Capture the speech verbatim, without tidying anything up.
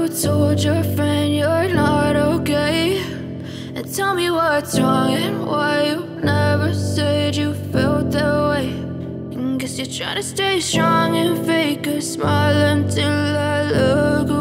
told your friend you're not okay? And tell me what's wrong and why you never said you felt that way. And guess you're trying to stay strong and fake a smile until I look away.